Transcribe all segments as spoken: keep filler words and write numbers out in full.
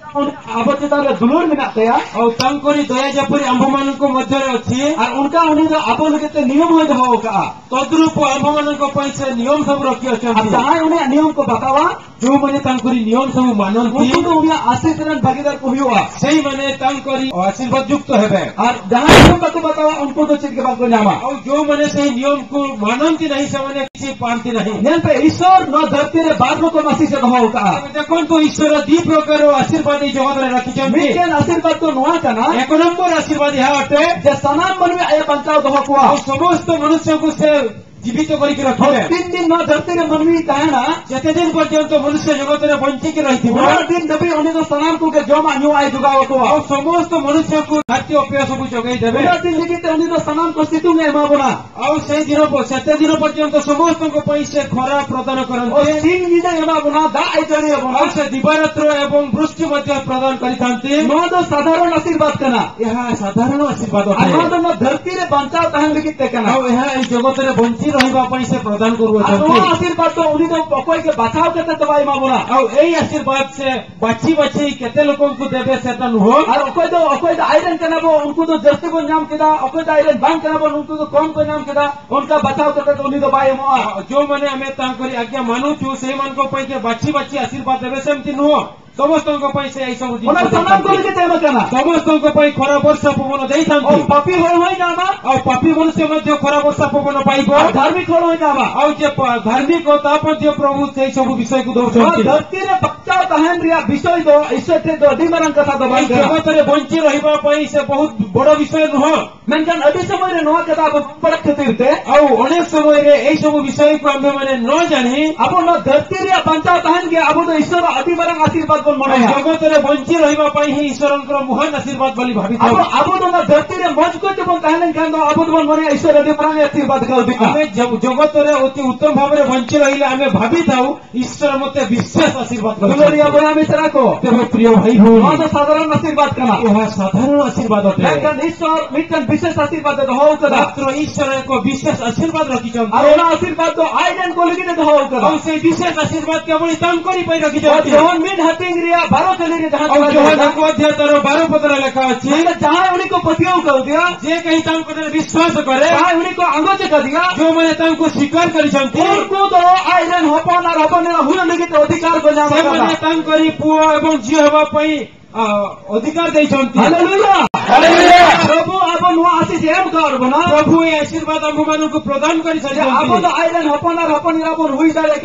अब चितारे दुलुर मिना तया और तंकोरी दया जपरी आंभमान को मध्य अच्छी और उनका उन्हीं तो अब लगते नियम हो दो का तद्रूप आंभमान को पैसे नियम सब रखी अच्छा जहाँ उन्हें नियम को बतावा जो मैंने तंकोरी नियम सब मानती उनको तो उन्हें आशीर्वाद भागीदार को हुआ सही मैंने तंकोरी आशीर्वाद युक्त है और जहाँ नियम को बतावा उनको तो चित के बाद को नामा और जो मैंने सही नियम को मानती नहीं से मैंने किसी पानती नहीं नियम पे ईश्वर न धरती रे बाद को मसीह से कहो का देखो तो ईश्वर दी प्रकार आशीर्वाद जगत में रखी मिकेन आशीर्वाद तो नुआ कना एक नंबर आशीर्वाद यहाँ अटे जे सनाम मन में आया बचाव दो हुआ समस्त मनुष्य को से जीवित करके रखे तीन दिन न धरती रे मनवी कहना जते दिन पर्यंत मनुष्य जगत में बंचिक रही दिन नबी उन्हें तो सनाम को जमा न्यू आए जुगाव को और समस्त मनुष्य को खाद्य अभ्यास को जगह देवे दिन लिखित उन्हें तो सनाम को सितु में माबना और से दिन सत दिन पर्यंत समस्त को पैसे खरा प्रदान करते तीन दिन माबना दा आइतरी और से दिवारात्र एवं वृष्टि मध्य प्रदान करते न तो साधारण आशीर्वाद कना यह साधारण आशीर्वाद न धरती रे बचाव तहन लिखित कना और यह जगत में बंची रहिबा पैसे प्रदान करू आशीर्वाद तो उन्हीं तो पकोई के बचाव करते दवाई माबना और यही आशीर्वाद से बाची बाची केते लोगों को देवे सेता नुहो और अकोई तो अकोई तो आयरन कनाबो उनको तो जस्ती को नाम केदा अकोई तो आयरन बांग कनाबो उनको तो कौन को नाम केदा उनका बचाव करते तो उन्हीं तो बाई मोआ जो मैंने हमें तांकरी आज्ञा मानु छु से मन को पैके बाची बाची आशीर्वाद देवे सेमति नुहो समस्त पैसे ऐसा समस्त खरा वर्षा पवन दे पापी और पापी मनुष्य मध्य खरा वर्षा पवन पाइब धार्मिक और धार्मिक प्रभु से सब विषय को दौरान धरती बच्चा तहन विषय दो ईश्वर अधीमरण कथा दो जगत में बंची रही से बहुत बड़ विषय नुह मेनखान अभी समय नुआ कथा बड़ा क्षति और अनेक समय सब विषय को आम मैंने न जानी अब न धरती बच्चा तहन के अब तो ईश्वर अधीमरण आशीर्वाद जगत में बंची रहा ईश्वर महान आशीर्वाद बोली भावी अब तो धरती में मज को जब कहले खान अब तो मन ईश्वर अधीमरण आशीर्वाद कर जगत में अति उत्तम भाव में बंची रही आम भावी था ईश्वर मत विशेष आशीर्वाद को प्रिय भाई हो साधारण आशीर्वाद करना यह साधारण आशीर्वाद ईश्वर विशेष आशीर्वाद हो ईश्वर को विशेष आशीर्वाद रखी आशीर्वाद तो आईडेन को लिखित हो से विशेष आशीर्वाद केवल तंकरी रखी बारह चली बारह पत्र लेखा अच्छी जहाँ उन्हीं को पतियों कर दिया जे कहीं तंको विश्वास करे उन्हीं को अंगोच कर दिया जो मैंने तंको स्वीकार करी उनको तो आईरन हपन और हपन हुए लिखित अधिकार को तंकरी पुओ एवं झील हवाई अधिकार प्रभु आप आशीष एम कर बना प्रभु ये आशीर्वाद आम मान को प्रदान कर आईरन हपन और हपन हुई जाए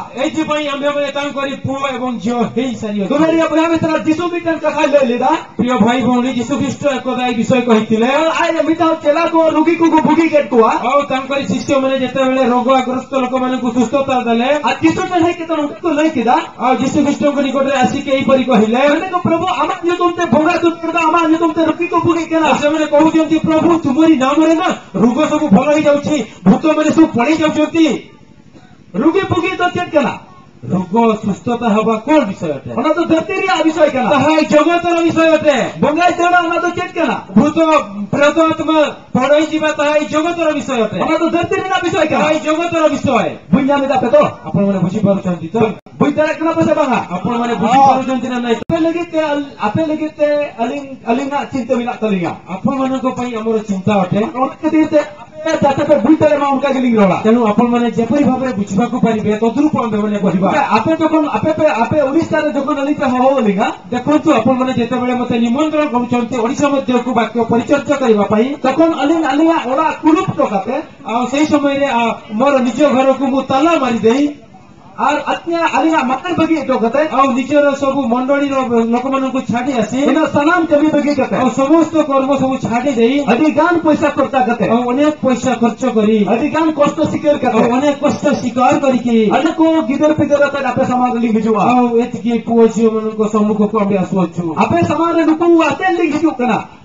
पुओ एवं झील हो सारी दुनिया जीशु मिटन कथा ले लीदा प्रिय भाई भौणी जीशु ख्रीष्ट एकदा विषय कही आए मिटा चेला को रोगी को भुगी गेट को और शिष्य मैंने जिते बेले रोगग्रस्त लोक मान सुस्थता देले जीशु तो नहीं किदा और जीशु ख्रीष्ट निकट में आसिक यहीपरि कहले प्रभु आम तुमते भोगा तुम तुमते रोगी को भुगी केना से कहते प्रभु तुमरी नाम ना रोग सब भल हो जाऊँ भूत मैंने सब पड़े जाऊँगी रोगी भुगी तो चेक केना रोग सुस्थता हवा कौन विषय अटे तो धरती विषय केना जगतर विषय अटे बंगाई चढ़ा तो चेक केना भूत प्रेत आत्मा पड़ई जीवा जगतर विषय अटे तो धरती विषय केना जगतर विषय बुझा में पे तो आपण मैंने बुझी पारुछंती तो बुझता केना पैसा बांगा आपण मैंने बुझी पारुछंती ना नहीं आपे लगिते आपे लगिते अलिंग अलिंगा चिंता बिना तलिंगा आपण मानको पई हमर चिंता अटे उनके दिते जाते पे बुझते मा उनका गिलिंग रोला तेणु आपण मैंने जेपरि भाबरे बुझिबा को परिबे तद्रूप हम मैंने कहिबा आपे जखन आपे पे आपे ओडिसा रे जखन अलिंगा हो लिंगा देखंतु आपण मैंने जेते बेले मते निमंत्रण करूछंती ओडिसा मध्य को वाक्य परिचर्चा करबा पई तखन अलिंग अलिंगा ओडा कुलुप टकाते आ सेही समय रे मोर निज घर को मु ताला मारी देई और अत्या अलिंगा मकन बगी तो कहते और निजर सब मंडली लोक मान को छाड़ी आसी सनाम कभी बगी कहते और समस्त कर्म सब छाड़ी दे अधिकांश पैसा खर्चा करते और अनेक पैसा खर्च करी अधिकांश कष्ट स्वीकार करते अनेक कष्ट स्वीकार करके अनेक गिदर पिदर आपे समाज लिंग जुआ और एतकी पुओ झील मान सम्मुख को आम आसुछु आपे समाज लुकु आते लिंग जुकना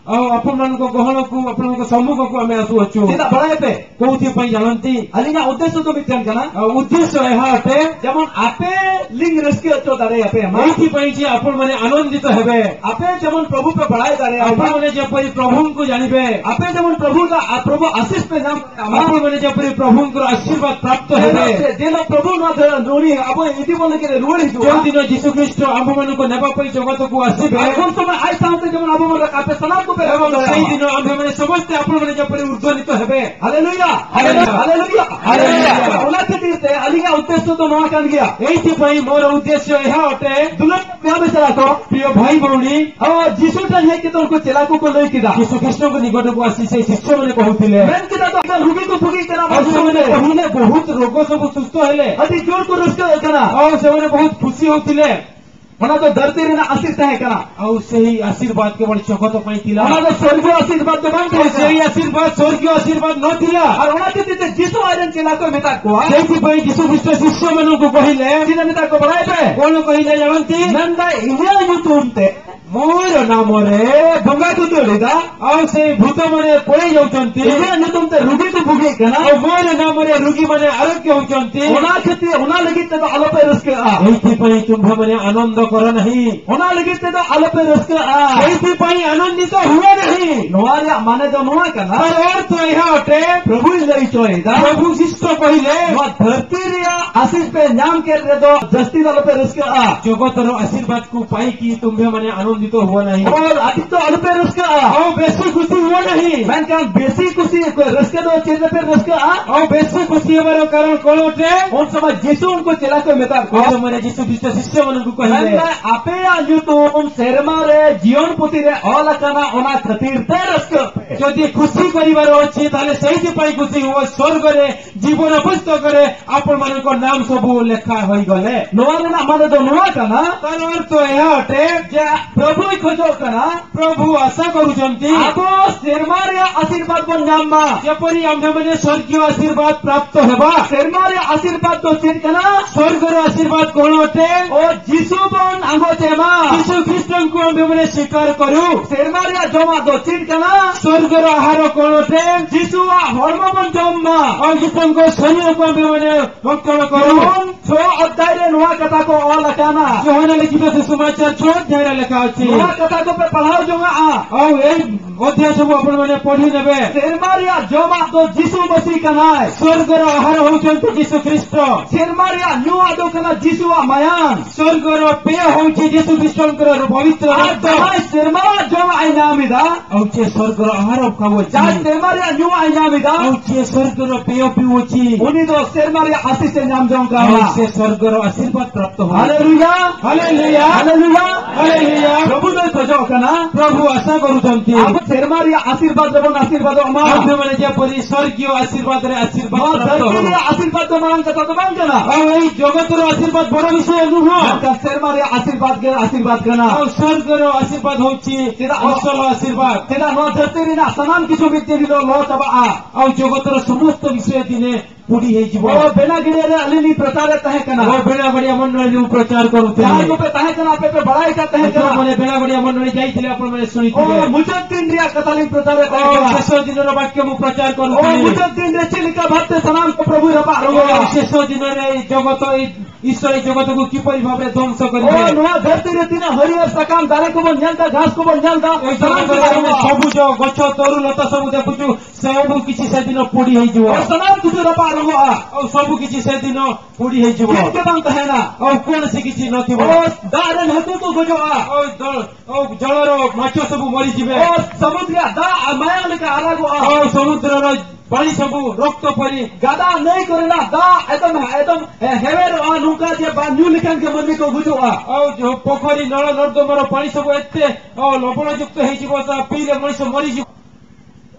ଆଉ ଆପଣମାନଙ୍କ ଗହଣକୁ ଆପଣଙ୍କ ସମ୍ମୁଖକୁ ଆମେ ଆସୁଅଛୁ tidak boleh pe. କୋଉଥିପାଇଁ ଜାଣନ୍ତି Alinya uddesho to mityan kana. ଆଉ ଉଦ୍ଦେଶ୍ୟ ଏହା ଅଟେ Jamon ape ling reski acho dare ape ama. ଏଇଥିପାଇଁ ଯେ ଆପଣମାନେ ଆନନ୍ଦିତ ହେବେ Ape jamon prabhu pe badai dare ama. ଆପଣମାନେ ଯେପରି ପ୍ରଭୁଙ୍କୁ ଜାଣିବେ Ape jamon prabhu ka prabhu asis pe nam ama. ଆପଣମାନେ ଯେପରି ପ୍ରଭୁଙ୍କର ଆଶୀର୍ବାଦ ପ୍ରାପ୍ତ ହେବେ Dela prabhu na dhara nuri abo iti bolne ke ruori ju. ଯେଉଁଦିନ ଯୀଶୁ ଖ୍ରୀଷ୍ଟ ଆମ୍ଭମାନଙ୍କୁ ନେବା ପାଇଁ ଜଗତକୁ ଆସିବେ Akon samay ay saante jamon abo mon ape salam ko pe ଏବଂ abo. ସେଇଦିନ ଆମ୍ଭେମାନେ ସମସ୍ତେ ଆପଣମାନେ ଯେପରି ଉଦ୍ଧ୍ୱନିତ ହେବେ Hallelujah. Hallelujah. Hallelujah. Ona ketirte alinya uddesho to noa kan gya. ଏଇଥିପାଇଁ ମୋର ଉଦ୍ଦେଶ୍ୟ ଏହା ଅଟେ Dulan pya besara to. ପ୍ରିୟ ଭାଇ ଭଉଣୀ Aw jisu tan hai ki ton ko chela ko ko lei kida. ଯୀଶୁ ଖ୍ରୀଷ୍ଟଙ୍କ ନିକଟକୁ ଆସି ସେ ଶିଷ୍ୟମାନେ କହୁଥିଲେ Men kita to akan rugi ko fugi kana ଆଉ ସେମାନେ basune. କହିଲେ ବହୁତ ରୋଗ ସବୁ ସୁସ୍ଥ ହେଲେ Adi jor ko ruska kana. ଆଉ ସେମାନେ ବହୁତ ଖୁସି ହଉଥିଲେ Ona to dharti rena asirta hai kana. ଆଉ ସେହି ଆଶୀର୍ବାଦ କେବଳ ଜଗତ ପାଇଁ ଥିଲା Ona to swargo asirbat to bang ଆଉ hai. ସେହି ଆଶୀର୍ବାଦ ସ୍ୱର୍ଗୀୟ ଆଶୀର୍ବାଦ ନଥିଲା Ar ona ketirte jisu ayren chela ko meta ko. ସେଇଥିପାଇଁ ଯୀଶୁ ଖ୍ରୀଷ୍ଟ ଶିଷ୍ୟମାନଙ୍କୁ କହିଲେ Sina meta ko badai pe. କଣ କହିଲେ ଜାଣନ୍ତି Nanda inya yutunte. ମୋର ନାମରେ Bunga tu dolida. ଆଉ ସେଇ ଭୂତମାନେ ପଳେଇ ଯାଉଛନ୍ତି Inya yutunte rugi ko fugi kana. ଆଉ ମୋର ନାମରେ ରୋଗୀମାନେ ଆରୋଗ୍ୟ ହଉଛନ୍ତି Ona keti ona legit te to alope ruska a. ଏଇଥିପାଇଁ ତୁମ୍ଭମାନେ ଆନନ୍ଦ କର ନାହିଁ Ona legit te to alope ruska a. ସେଇଥିପାଇଁ ଆନନ୍ଦିତ ହୁଅ ନାହିଁ Noaria mane to noa kana. ତାର ଅର୍ଥ ଏହା ଅଟେ Prabhu lei choida. ପ୍ରଭୁ ଶିଷ୍ଟ କହିଲେ Noa dharti ria asis pe nyam ke re do jasti alope ruska a. ଜଗତର ଆଶୀର୍ବାଦକୁ ପାଇକି ତୁମ୍ଭେମାନେ ଆନନ୍ଦିତ ହୁଅ ନାହିଁ और अधिक तो alope ruska a. ଆଉ ବେଶୀ ଖୁସି ହୁଅ ନାହିଁ Man kan besi kusi ruska do chela pe ruska a. ଆଉ ବେଶୀ ଖୁସି ହେବାର କାରଣ କଣ ଅଟେ उन समय यीशु उनको चला के मेता को. ଆଉ ସେମାନେ ଯୀଶୁ ଖ୍ରୀଷ୍ଟ ଶିଷ୍ୟମାନଙ୍କୁ Man କହିଲେ ka ape a yutum serma re जीवन पुति re ola kana ona khatir te ruska pe. ଯଦି ଖୁସି କରିବାର ଅଛି ତାହେଲେ ସେଇଥିପାଇଁ ଖୁସି ହୁଅ ସ୍ୱର୍ଗରେ ଜୀବନ ପୁସ୍ତକରେ ଆପଣମାନଙ୍କ ନାମ ସବୁ ଲେଖା ହୋଇଗଲେ Noa re na mane do noa kana. ତାର ଅର୍ଥ ଏହା ଅଟେ जे प्रभु खोजो kana. ପ୍ରଭୁ ଆଶା କରୁଛନ୍ତି Abo serma re आशीर्वाद bon nyam ma. ଯେପରି ଆମ୍ଭେମାନେ ସ୍ୱର୍ଗୀୟ ଆଶୀର୍ବାଦ ପ୍ରାପ୍ତ ହେବା serma re आशीर्वाद do chin kana. ସ୍ୱର୍ଗର ଆଶୀର୍ବାଦ କଣ ଅଟେ O jisu bon ango chema. ଯୀଶୁ ଖ୍ରୀଷ୍ଟଙ୍କୁ ଆମ୍ଭେମାନେ ସ୍ୱୀକାର କରୁ serma re joma do chin kana. ସ୍ୱର୍ଗର ଆହାର କଣ ଅଟେ jisu a horma bon jomma. ଆଉ ଯୀଶୁଙ୍କ ଶରୀରକୁ ଆମ୍ଭେମାନେ ଭକ୍ଷଣ କରୁ John छो अध्याय रे नोआ कथा को ओला kana. ଯୋହନ ଲିଖିତ ସୁସମାଚାର ଛଅ ଅଧ୍ୟାୟରେ ଲେଖା ଅଛି नोआ कथा को पे पढ़ाओ जोगा आ. ଆଉ ଏଇ ଅଧ୍ୟାୟ ସବୁ ଆପଣମାନେ ପଢି ନେବେ serma re joma do jisu masi kana. ସ୍ୱର୍ଗର ଆହାର ହଉଛନ୍ତି ଯୀଶୁ ଖ୍ରୀଷ୍ଟ serma re nyua do kana jisu a mayan. ସ୍ୱର୍ଗର ପେୟ ହଉଛି ଯୀଶୁ ଖ୍ରୀଷ୍ଟଙ୍କର ପବିତ୍ର आ ରକ୍ତ jama serma joma ai namida. ଆଉ ଯିଏ ସ୍ୱର୍ଗର ଆହାର ଖାଉଅଛି जा serma re nyua ai namida. ଆଉ ଯିଏ ସ୍ୱର୍ଗର ପେୟ ପିଉଅଛି उनी तो serma re asis se nyam jong ଆଉ kana. ସେ ସ୍ୱର୍ଗର ଆଶୀର୍ବାଦ ପ୍ରାପ୍ତ ହୁଏ Hallelujah. Hallelujah Hallelujah. ହାଲେଲୁୟା प्रभु तो खोजो kana. ପ୍ରଭୁ ଆଶା କରୁଛନ୍ତି अब serma re आशीर्वाद देबो आशीर्वाद अमा. ଆମ୍ଭେମାନେ ଯେପରି ସ୍ୱର୍ଗୀୟ ଆଶୀର୍ବାଦରେ ଆଶୀର୍ବାଦ नोआ ପ୍ରାପ୍ତ धरती ହଉ रे आशीर्वाद तो मांग कथा तो मांग kana. ଆଉ ଏଇ ଜଗତର ଆଶୀର୍ବାଦ ବଡ ବିଷୟ ନୁହଁ का serma re आशीर्वाद के आशीर्वाद kana. ଆଉ ସ୍ୱର୍ଗର ଆଶୀର୍ବାଦ ହଉଛି ଅସଲ ଆଶୀର୍ବାଦ तेरा नोआ धरती रे ना सनाम किछु बिते दिलो लो तबा आ. ଆଉ ଜଗତର ସମସ୍ତ ବିଷୟ ଦିନେ ପୋଡି ହେଇଯିବ ओ बिना गिरे रे अलिनी प्रचार तहे ଓ kana. ବେଣାବଡିଆ ମଣ୍ଡଳୀ ପ୍ରଚାର जहां କରୁଥିଲେ को पे तहे kana पे पे बड़ाई का तहे kana. ଯେଉଁମାନେ ବେଣାବଡିଆ ମଣ୍ଡଳୀ ଯାଇଥିଲେ ଆପଣମାନେ ओ ଶୁଣିଥିବେ मुजत दिन रे कथालिन प्रचार ଓ तहे kana. ଶେଷ ଦିନର ବାକ୍ୟ ମୁଁ ପ୍ରଚାର ओ କରୁଥିଲି मुजत दिन रे चिलिका भक्त सनाम को प्रभु रबा ଓ रोगा. ଶେଷ ଦିନରେ ଏଇ ଜଗତ ଏଇ ଈଶ୍ୱର ଏଇ ଜଗତକୁ କିପରି ଭାବରେ ଧ୍ୱଂସ ओ କରିବେ नोआ धरती रे तिना हरियर सकाम दारे को बन जानता घास को बन जानता. ଏଇ सनाम को ଜଗତରେ ଆମେ रोगा. ସବୁଜ ଗଛ ତରୁଲତା ସବୁ ଦେଖୁଛୁ ସବୁ କିଛି ସେଦିନ ପୋଡି ହେଇଯିବ और सनाम कुछ रबा रोगा. ଆଉ ସବୁ କିଛି ସେଦିନ ପୋଡି ହେଇଯିବ के बांग तहे ना. ଆଉ କୌଣସି କିଛି ନଥିବ ओ दारन हतु को गोजो आ. ଆଉ ଦ- ଆଉ ଜଳର ମାଛ ସବୁ ମରିଯିବେ ओ समुद्र दा मायान का आरागो आ. ଆଉ ସମୁଦ୍ରର ପାଣି ସବୁ ରକ୍ତ ପରି गादा नहीं करे ना दा एकदम एकदम हेवेर आ नुका जे बा न्यू लिखन के मन्नी को गुजो आ. ଆଉ ଯୋଉ ପୋଖରୀ ନଳ ନର୍ଦ୍ଦମାର ପାଣି ସବୁ ଏତେ ଆଉ ଲବଣ ଯୁକ୍ତ ହେଇଯିବ ତା ପିଇଲେ ମଣିଷ ମରିଯିବ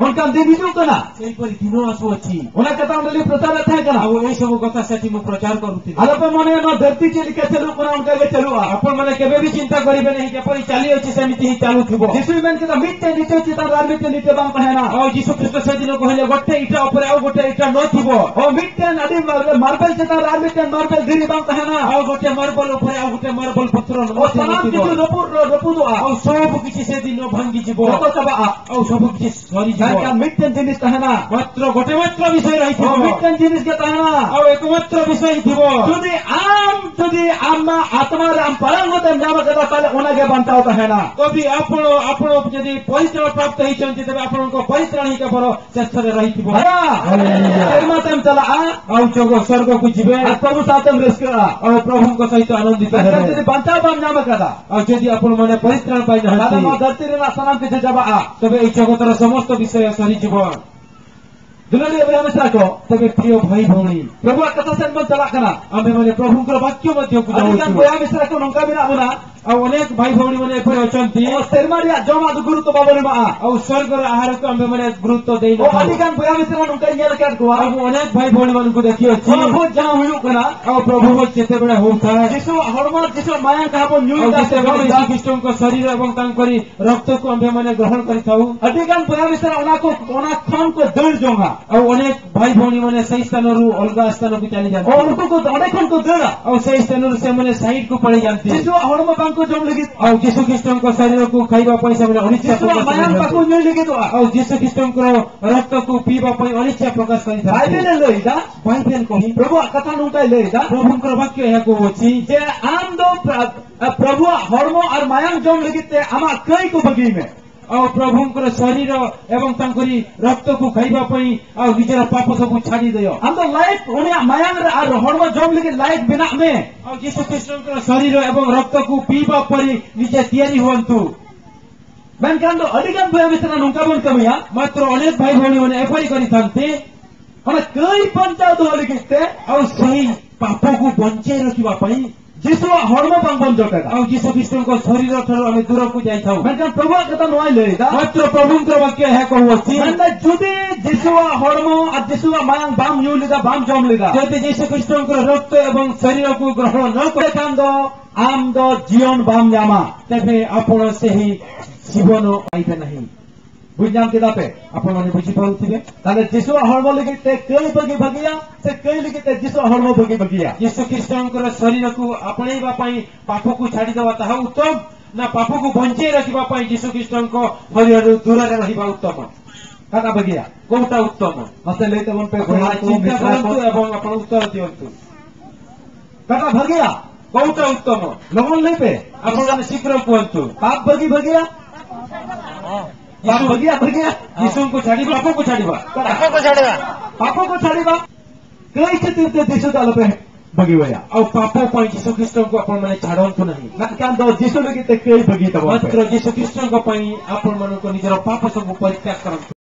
उनका दिन हिजू कना ସେହିପରି ଦିନ ଆସୁଅଛି। उन्हें कथा उन्हें प्रचार थे कना ଆଉ ଏଇ ସବୁ କଥା ସେଠି ମୁଁ ପ୍ରଚାର କରୁଥିଲି। अरे मने न धरती चली के चलू कना उनका के चलू ଆପଣ ମାନେ କେବେ ବି ଚିନ୍ତା କରିବେ ନାହିଁ ଯେପରି ଚାଲିଅଛି ସେମିତି ହିଁ ଚାଲୁଥିବ। जिसु में के मिट्टे नीचे चिता रार मिट्टे नीचे बांग पहना ଆଉ ଯୀଶୁ ଖ୍ରୀଷ୍ଟ ସେଦିନ କହିଲେ ଗୋଟେ ଇଟା ଉପରେ ଆଉ ଗୋଟେ ଇଟା ନଥିବ। ओ मिट्टे नदी मार्बल चिता रार मिट्टे मार्बल गिरी बांग पहना ଆଉ ଗୋଟେ ମାର୍ବଲ ଉପରେ ଆଉ ଗୋଟେ ମାର୍ବଲ ପଥର ओ तमाम ନଥିବ। किछु रपु रपु दो आ ଆଉ ସବୁ କିଛି ସେଦିନ ଭାଙ୍ଗିଯିବ। तो सब आ ଆଉ ସବୁ କିଛି ସରିଯିବ। का मिट्टे जिनिस कहना ମାତ୍ର ଗୋଟେ ମାତ୍ର ବିଷୟ ओ ରହିଥିବ। मिट्टे जिनिस के कहना ଆଉ ଏକମାତ୍ର ବିଷୟ ଥିବ। যদি আম যদি আম্মা আত্মার আম পরঙ্গতে নাম কথা তাহলে ওনাকে বান্তাও कहना ଯଦି ଆପଣ ଆପଣ ଯଦି ପରିତ୍ରାଣ ପ୍ରାପ୍ତ ହେଇଛନ୍ତି ତେବେ ଆପଣଙ୍କ ପରିତ୍ରାଣ ହିଁ କେବଳ ଶେଷରେ ରହିଥିବ। हरा तेरमा तम चला आ ଆଉ ଯୋଗ ସ୍ୱର୍ଗକୁ ଯିବେ और प्रभु साथम रिस्करा ଆଉ ପ୍ରଭୁଙ୍କ ସହିତ ଆନନ୍ଦିତ अगर ହେବେ। যদি বান্তাও বাম নাম কথা ଆଉ ଯଦି ଆପଣ ମାନେ ପରିତ୍ରାଣ তাহলে ପାଇନାହାନ୍ତି ମୋ ଧରତୀରେ ନା ସନାମ କିଛି ଯାବା ଆ ତେବେ ଏଇ ଜଗତର ସମସ୍ତ ବିଷୟ ସରିଯିବ। दुलड़ी अब्राहम साको ତେବେ ପ୍ରିୟ ଭାଇ ଭଉଣୀ प्रभु कथा से मन चला कना ଆମେ ମାନେ ପ୍ରଭୁଙ୍କର ବାକ୍ୟ ମଧ୍ୟକୁ अधिकांश ଯାଉଛୁ। बोया मिश्रा को नंका बिना बुना ଆଉ ଅନେକ ଭାଇ ଭଉଣୀ ମାନେ ଏପରି ଅଛନ୍ତି ଓ ସେରମାରିଆ ଜମା ଗୁରୁତ୍ୱ ବାବରେ ମା ଆଉ ସ୍ୱର୍ଗର ଆହାରକୁ ଆମେ ମାନେ ଗୁରୁତ୍ୱ ଓ ଦେଇନଥାଉ। ଅଧିକାଂଶ ବୋୟା ମିଶ୍ରା ନଙ୍କା ଇଏର କାଟ କୁଆ ଆଉ ମୁଁ ଅନେକ ଭାଇ ଭଉଣୀ ମାନଙ୍କୁ ଦେଖିଅଛି। ଓ ବହୁତ ଜମା ହୁଇ କନା ଆଉ ପ୍ରଭୁ ଯେତେବେଳେ ହଉଥାଏ ଯିଶୁ ହରମର ଯିଶୁ ମାୟା କାହାବ ନ୍ୟୁ ଆଉ दा ଯେତେବେଳେ ଯୀଶୁଖ୍ରୀଷ୍ଟଙ୍କ ଶରୀର ଏବଂ ତାଙ୍କରି ରକ୍ତକୁ ଆମେ ମାନେ ଗ୍ରହଣ କରିଥାଉ। अधिकांश बोया मिश्रा ओनाको ओना खान को दर जोंगा ଆଉ ଅନେକ ଭାଇ ଭଉଣୀ ମାନେ ସେଇ ସ୍ଥାନରୁ ଅଲଗା ସ୍ଥାନକୁ ଚାଲି ଓ ଯାଆନ୍ତି। उनको को अनेक को दर ଆଉ ସେଇ ସ୍ଥାନରୁ ସେମାନେ ସାଇଡ୍ କୁ ପଳେଇ ଯାଆନ୍ତି। ଯିଶୁ ହରମ ବାଙ୍କୁ ଜମ लगी ଆଉ ଯୀଶୁଖ୍ରୀଷ୍ଟଙ୍କ ଶରୀରକୁ ଖାଇବା ପାଇଁ ସେମାନେ ଅନିଚ୍ଛା ଯିଶୁ ପ୍ରକାଶ ମାୟା ପାକୁ କରିଥାନ୍ତି। ନ୍ୟୁ लगी तो ଆଉ ଯୀଶୁଖ୍ରୀଷ୍ଟଙ୍କର ରକ୍ତକୁ ପିଇବା ପାଇଁ ଅନିଚ୍ଛା ପ୍ରକାଶ କରିଥାନ୍ତି। बाइबल लेइदा ବାଇବେଲ କହି प्रभु कथा नुका लेइदा ପ୍ରଭୁଙ୍କର ବାକ୍ୟ ଏହା କହୁଅଛି जे आम दो प्रभु हरम और माया जम लगी ते आमा कई को बगी में ଆଉ ପ୍ରଭୁଙ୍କର ଶରୀର ଏବଂ ତାଙ୍କରି ରକ୍ତକୁ ଖାଇବା ପାଇଁ ଆଉ ନିଜର ପାପ ସବୁ ଛାଡି ଦିଅ। हम तो लाइफ उन्हें माया और हरम जम लगी लाइफ बिना में ଆଉ ଯୀଶୁଖ୍ରୀଷ୍ଟଙ୍କର ଶରୀର ଏବଂ ରକ୍ତକୁ ପିଇବା ପରି ନିଜେ ତିଆରି ହୁଅନ୍ତୁ। मेनखान तो अधिकांश बोया मिश्रा नुका बन कमिया ମାତ୍ର ଅନେକ ଭାଇ ଭଉଣୀମାନେ ଏପରି କରିଥାନ୍ତି हम कई पंचायत हो लगी ते ଆଉ ସେହି ପାପକୁ ବଞ୍ଚାଇ ରଖିବା ପାଇଁ जिसु हरम बांग बन जोटेगा ଆଉ ଯୀଶୁଖ୍ରୀଷ୍ଟଙ୍କ ଶରୀର ଠାରୁ ଆମେ ଦୂରକୁ ଯାଇଥାଉ। मेनखान प्रभु कथा नुआई लेइदा ମାତ୍ର ପ୍ରଭୁଙ୍କର ବାକ୍ୟ ଏହା କହୁଅଛି मैंने जुदी जिसु हरम और जिसु माया बाम न्यू लिदा बाम जम लिदा ଯଦି ଯୀଶୁଖ୍ରୀଷ୍ଟଙ୍କର ରକ୍ତ ଏବଂ ଶରୀରକୁ ଗ୍ରହଣ ନ କରେ कान दो आम दो जीवन बाम जामा ତେବେ ଆପଣ ସେହି ଜୀବନ ପାଇବେ ନାହିଁ। बुझाम किदा पे ଆପଣମାନେ ବୁଝିପାରୁଥିବେ ताले जिसु हरम लगी ते कई बगी बगिया से कई लगी ते जिसु हरम बगी बगिया ଯୀଶୁଖ୍ରୀଷ୍ଟଙ୍କର ଶରୀରକୁ ଆପଣେଇବା ପାଇଁ ପାପକୁ ଛାଡ଼ିଦେବା ତାହା ଉତ୍ତମ ନା ପାପକୁ ବଞ୍ଚେଇ ରଖିବା ପାଇଁ ଯୀଶୁଖ୍ରୀଷ୍ଟଙ୍କ ଶରୀରରୁ ଦୂରରେ ରହିବା ଉତ୍ତମ? कदा बगिया କୋଉଟା ଉତ୍ତମ? मसे लेते मन पे ଆପଣ ଚିନ୍ତା କରନ୍ତୁ ଏବଂ ଆପଣ ଉତ୍ତର ଦିଅନ୍ତୁ। कदा बगिया କୋଉଟା ଉତ୍ତମ? लोगों ले पे ଆପଣମାନେ ଶୀଘ୍ର କୁହନ୍ତୁ। पाप बगी बगिया पाप ଯୀଶୁ- बगिया बगिया ଯୀଶୁଙ୍କୁ ଛାଡ଼ିବା ପାପକୁ ଛାଡ଼ିବା। पापों को छाड़ीबा कई से तीर्थ जिसु दाल पे बगी वया ଆଉ ପାପ ପାଇଁ ଯୀଶୁଖ୍ରୀଷ୍ଟଙ୍କୁ ଆପଣମାନେ ଛାଡ଼ନ୍ତୁ ନାହିଁ। कान दो जिसु लगी ते कई बगी तब ମାତ୍ର ଯୀଶୁଖ୍ରୀଷ୍ଟଙ୍କ ପାଇଁ ଆପଣମାନଙ୍କ ନିଜର ପାପ ସବୁ ପରିତ୍ୟାଗ କରନ୍ତୁ।